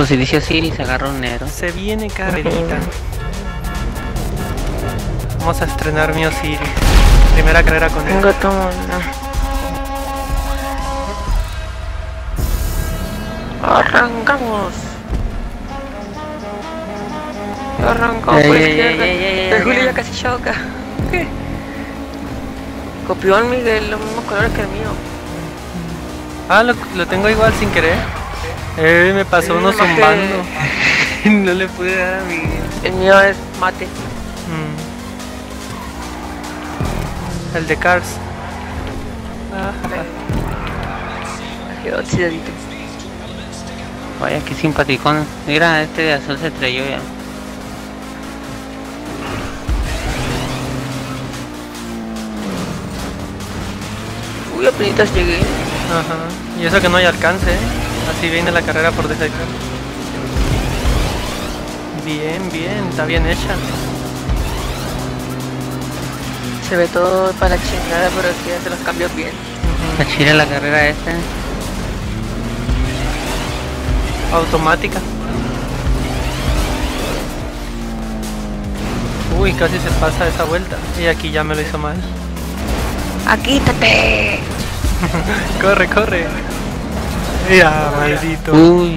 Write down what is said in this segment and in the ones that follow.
Pues si dice Siri se agarra un negro. Se viene carrerita. Vamos a estrenar mi Osiris. Primera carrera con él. Tengo todo. Arrancamos. Arrancamos por izquierda. El Julio ya casi choca. ¿Qué? Copió al Miguel los mismos colores que el mío. Ah, lo tengo igual sin querer. Me pasó uno nomás que- zumbando. No le pude dar a Miguel. El mío es mate. El de Cars. Quedó oxidadito. Vaya que simpaticón. Mira, este de azul se estrelló ya. Uy, apenas llegué. Ajá. Y eso que no hay alcance, ¿eh? Así viene la carrera por defecto. Bien, bien, está bien hecha. Se ve todo para la chingada, pero es que hace los cambios bien. La chile la carrera esta. Automática. Uy, casi se pasa esa vuelta. Y aquí ya me lo hizo mal. ¡Aquí, quítate! Corre, corre. Ya, maldito. Uy.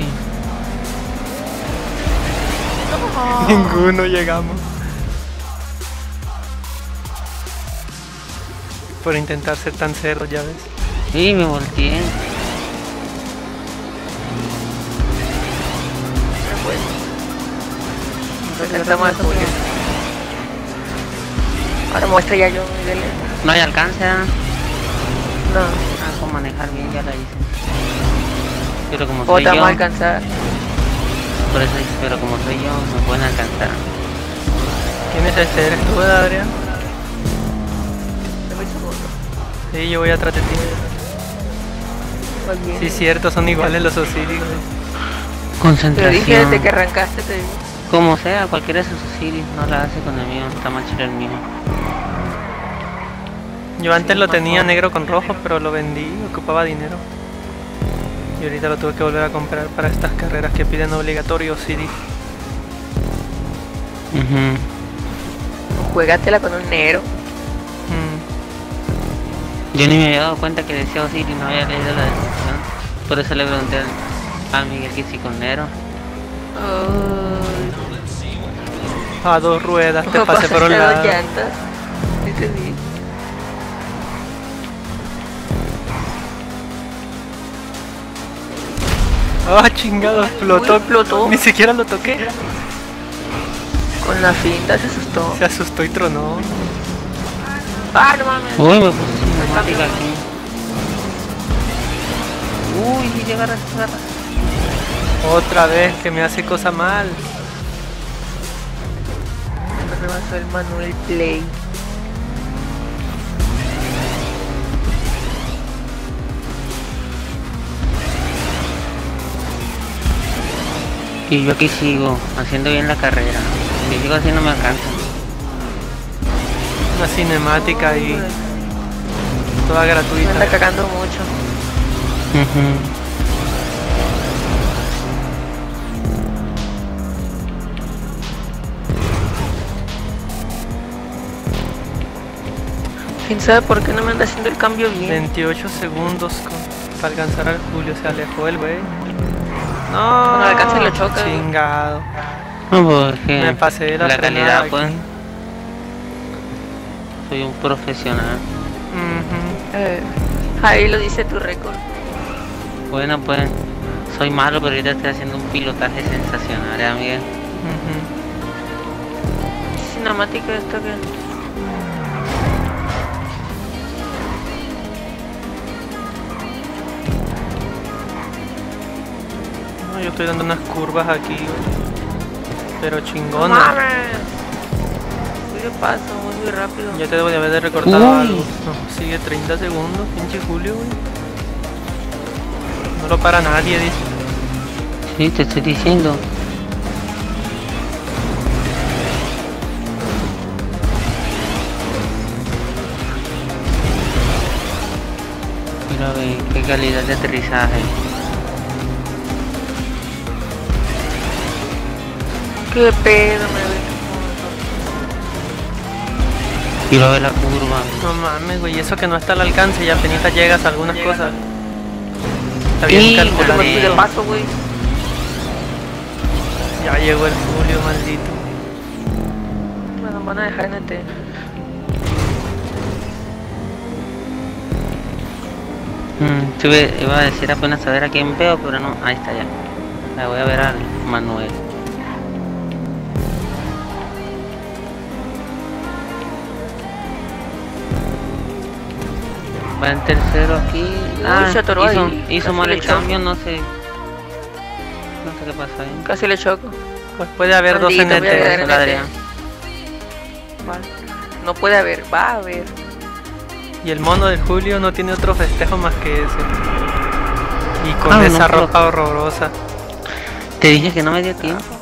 Ninguno llegamos. Por intentar ser tan cerdo, ya ves. Sí, me volteé. Presentamos a Julio. Ahora muestra ya yo, Miguel. No hay alcance, ¿ah? No. Ah, con manejar bien ya la hice. Pero como O soy te vamos yo, a alcanzar. por eso dice, pero como soy yo, me pueden alcanzar. ¿Quién es este? ¿Eres tú, Adrián? Dame un segundo. Sí, yo voy atrás de ti. Muy bien. Sí, cierto, son iguales los Osiris. güey. Te lo Concentración. dije desde que arrancaste, te digo. Como sea, cualquiera de sus Osiris no la hace con el mío, está más chido el mío. Yo antes Sí, lo más tenía joven. negro con rojo, pero lo vendí, ocupaba dinero. Y ahorita lo tuve que volver a comprar para estas carreras que piden obligatorio Osiris. Juégatela con un negro. Yo ni me había dado cuenta que decía Osiris, no había leído la descripción. Por eso le pregunté a Miguel que si con Nero. A dos ruedas, te ¿Cómo pasé por un pasaste a lado. dos llantas? Entendí. Ah, chingado, explotó. Uy, explotó. Ni siquiera lo toqué. Con la finta se asustó. Se asustó y tronó. ¡Ah, no mames! Uy, me puse cinemática aquí. Uy, llega a agarra. Otra vez que me hace cosa mal. Me rebasó el Manuel Play. Y yo aquí sigo, haciendo bien la carrera. Si sigo así no me alcanza. Una cinemática ahí, toda Me anda gratuita. cagando mucho. ¿Quién sabe por qué no me anda haciendo el cambio bien? 28 segundos para alcanzar al Julio. Se alejó el güey. No, Cuando lo alcance lo choca. chingado. No, porque Me pasé de la la frenada calidad, aquí. pues. Soy un profesional. Ahí lo dice tu récord. Bueno, pues, soy malo, pero ahorita estoy haciendo un pilotaje sensacional, amiga. Cinemática esto que... No, yo estoy dando unas curvas aquí, güey. Pero ¡No chingona. mames! Voy de paso, voy muy rápido. Ya te debo de haber recortado Uy. algo. No, sigue 30 segundos, pinche Julio, güey. No lo para nadie, dice. Sí, te estoy diciendo. Mira, ve, qué calidad de aterrizaje. Qué pedo, me ve. Y luego de la curva. No mames, güey, eso que no está al alcance y apenas llegas a algunas cosas. Está bien Sí, calculado. Me de paso, güey. Ya llegó el Julio, maldito. Me nos van a dejar en el T. Iba a decir apenas a ver a quién veo, pero no, ahí está ya. La voy a ver al Manuel. Va en tercero aquí. se atoró ahí. Hizo Casi mal le el choco. cambio, no sé. No sé qué pasa ahí. Casi le choco. Pues puede haber dos Maldito, voy a NT. quedar en Hola, el Adrián. Vale. No puede haber, va a haber. Y el mono del Julio no tiene otro festejo más que ese. Y con Ah, esa no, pero- ropa horrorosa. Te dije que no me dio tiempo.